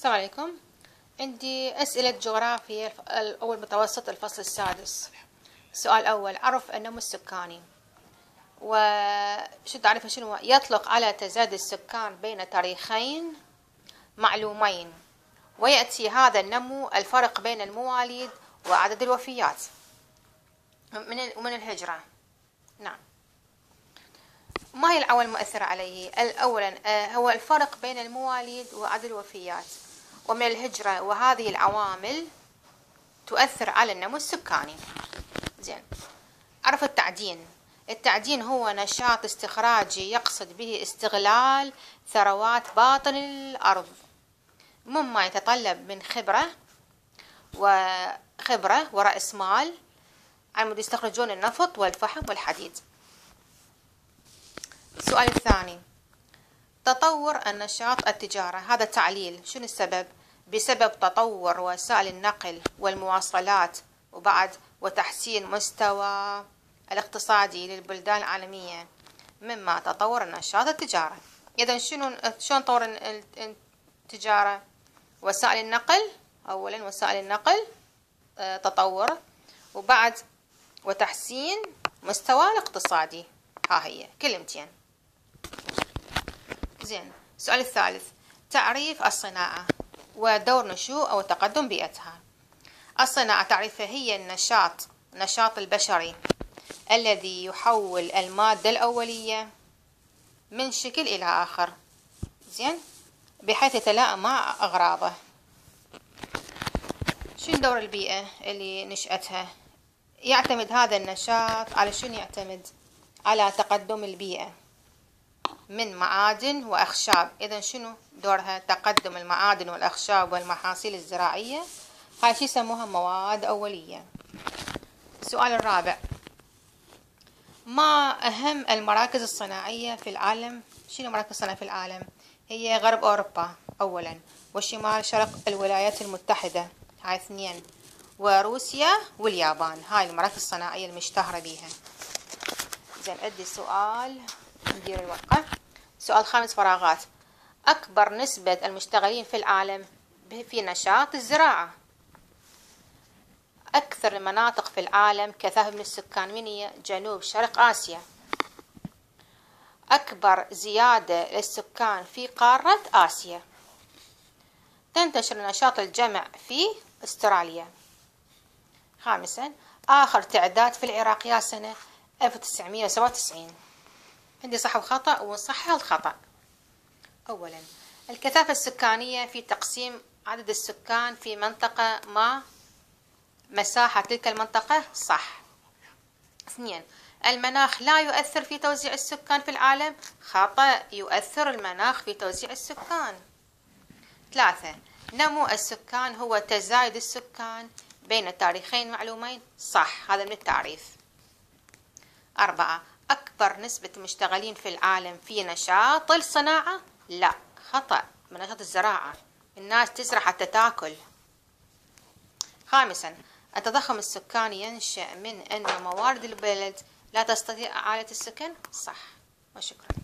السلام عليكم. عندي أسئلة جغرافيا الأول متوسط الفصل السادس. السؤال الأول: عرف النمو السكاني. وشو تعرف شنو يطلق على تزايد السكان بين تاريخين معلومين، ويأتي هذا النمو الفرق بين المواليد وعدد الوفيات من الهجرة. نعم. ما هي العوامل المؤثرة عليه؟ أولا هو الفرق بين المواليد وعدد الوفيات ومن الهجرة، وهذه العوامل تؤثر على النمو السكاني. زين. عرف التعدين. التعدين هو نشاط استخراجي يقصد به استغلال ثروات باطن الأرض، مما يتطلب من خبرة ورأس مال عم يستخرجون النفط والفحم والحديد. السؤال الثاني: تطور النشاط التجارة. هذا تعليل. شنو السبب؟ بسبب تطور وسائل النقل والمواصلات، وتحسين مستوى الاقتصادي للبلدان العالمية، مما تطور النشاط التجارة. إذا شلون تطور التجارة؟ وسائل النقل. أولا وسائل النقل تطور، وتحسين مستوى الاقتصادي. ها هي كلمتين. زين. السؤال الثالث: تعريف الصناعة ودور نشوء أو تقدم بيئتها. الصناعة تعريفها هي النشاط البشري الذي يحول المادة الأولية من شكل إلى آخر، زين، بحيث يتلائم مع أغراضه. شنو دور البيئة اللي نشأتها؟ يعتمد هذا النشاط على شنو؟ يعتمد على تقدم البيئة من معادن وأخشاب. إذا شنو دورها؟ تقدم المعادن والأخشاب والمحاصيل الزراعية، هاي شي يسموها مواد أولية. السؤال الرابع: ما أهم المراكز الصناعية في العالم؟ شنو مراكز الصناعية في العالم؟ هي غرب أوروبا أولا، وشمال شرق الولايات المتحدة، هاي اثنين، وروسيا واليابان. هاي المراكز الصناعية المشتهرة بيها. زين. عندي سؤال، ندير الورقة. سؤال 5 فراغات. أكبر نسبة المشتغلين في العالم في نشاط الزراعة. أكثر المناطق في العالم كثافة من السكان من هي؟ جنوب شرق آسيا. أكبر زيادة للسكان في قارة آسيا. تنتشر نشاط الجمع في أستراليا. خامسا: آخر تعداد في العراق يا سنة 1997. عندي صح وخطأ ونصحح الخطأ. أولا: الكثافة السكانية في تقسيم عدد السكان في منطقة ما مساحة تلك المنطقة، صح. اثنين: المناخ لا يؤثر في توزيع السكان في العالم، خطأ، يؤثر المناخ في توزيع السكان. ثلاثة: نمو السكان هو تزايد السكان بين تاريخين معلومين، صح، هذا من التعريف. أربعة: أكبر نسبة مشتغلين في العالم في نشاط الصناعة، لا، خطأ، من نشاط الزراعة، الناس تزرع حتى تاكل. خامسا: التضخم السكاني ينشأ من أن موارد البلد لا تستطيع إعادة السكن، صح، وشكرا.